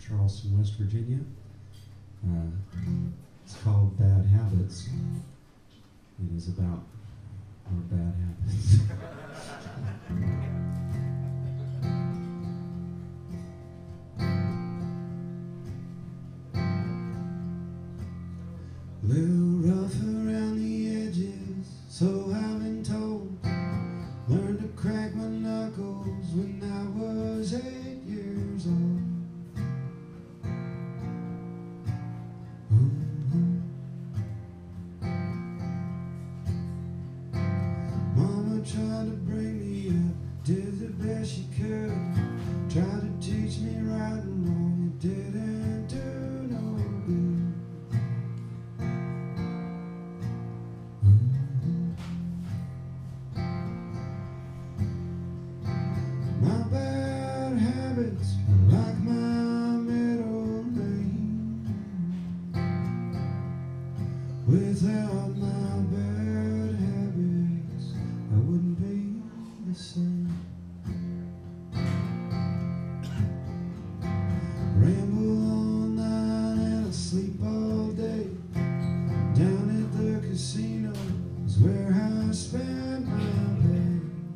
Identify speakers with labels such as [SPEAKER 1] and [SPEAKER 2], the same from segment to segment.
[SPEAKER 1] Charleston, West Virginia. It's called Bad Habits. It is about our bad habits. Little rough around the edges, so I've been told. Learned to crack my knuckles when I was 8 years old. Mama tried to bring me up, did the best she could. Tried to teach me right and wrong, it didn't do no good. My bad habits are like my middle name. Without my bad habits, I wouldn't be the same. Ramble all night and I sleep all day. Down at the casino is where I spend my pay.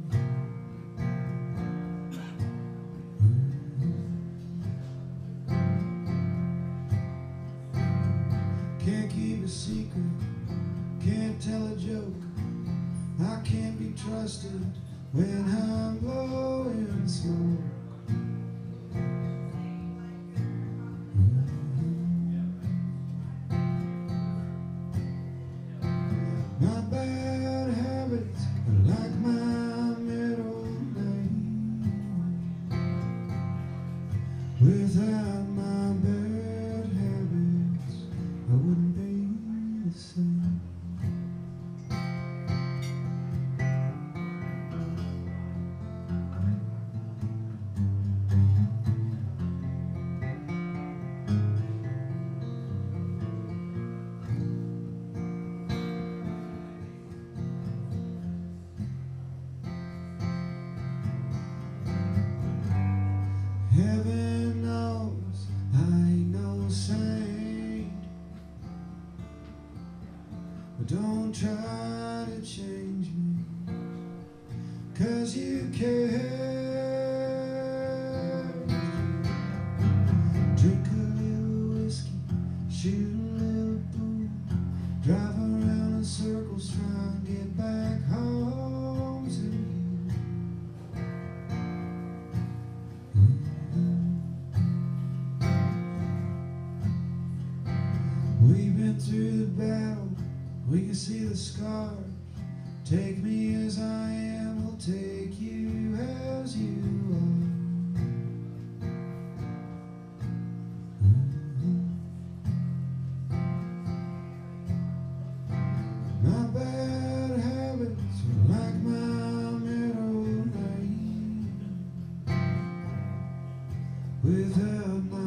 [SPEAKER 1] Can't keep a secret, can't tell a joke. I can't be trusted when I'm blowing smoke. My bad habits are like my middle name. Without my bad habits, I wouldn't be the same. Heaven knows I ain't no saint, but don't try to change me, 'cause you can't. Drink a little whiskey, shoot a little boo, drive around in circles trying to get back home to you. We've been through the battle, we can see the scars. Take me as I am, we'll take you as you are. My bad habits are like my middle name. Without my